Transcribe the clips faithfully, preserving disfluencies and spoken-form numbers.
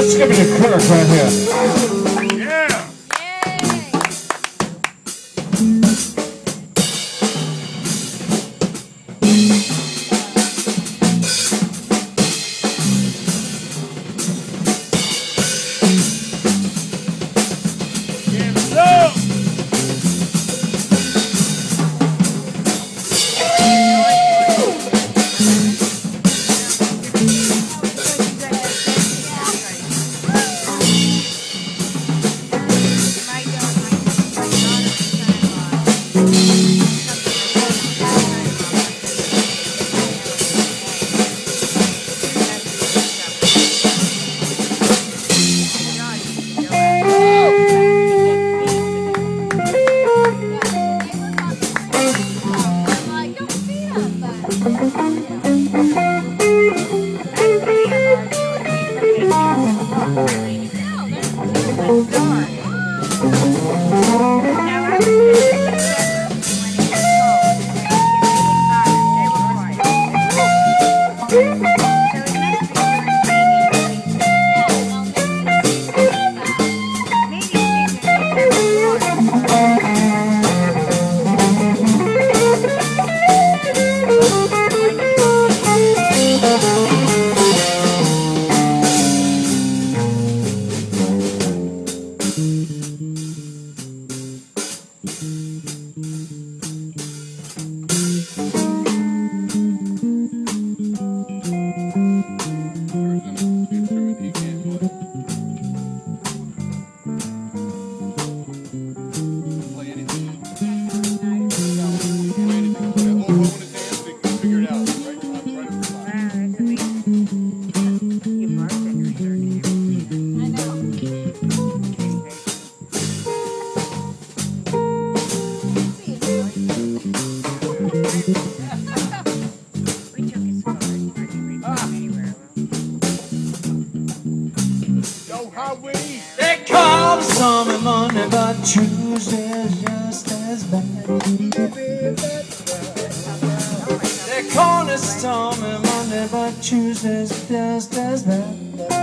Let's give it a Kirk right here. They call the summer Monday, but Tuesday's just as bad. They call it stormy Monday, but Tuesday's just as bad.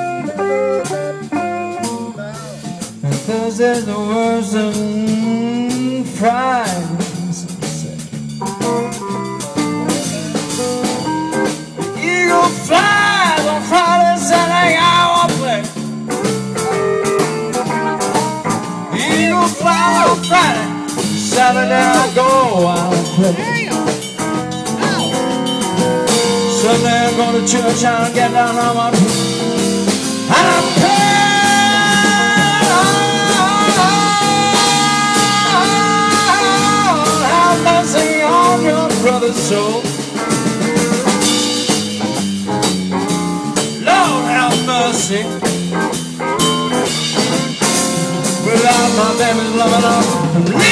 And Thursday's the worst of mm, Fridays. Eagle flies on Friday, Saturday, I will play. Eagle fly on Friday, Saturday I'll go, I'll play. Sunday I go to church, I'll get down on my feet, and I'll pray. Have mercy on your brother's soul. Lord have mercy. Without my baby's loving up.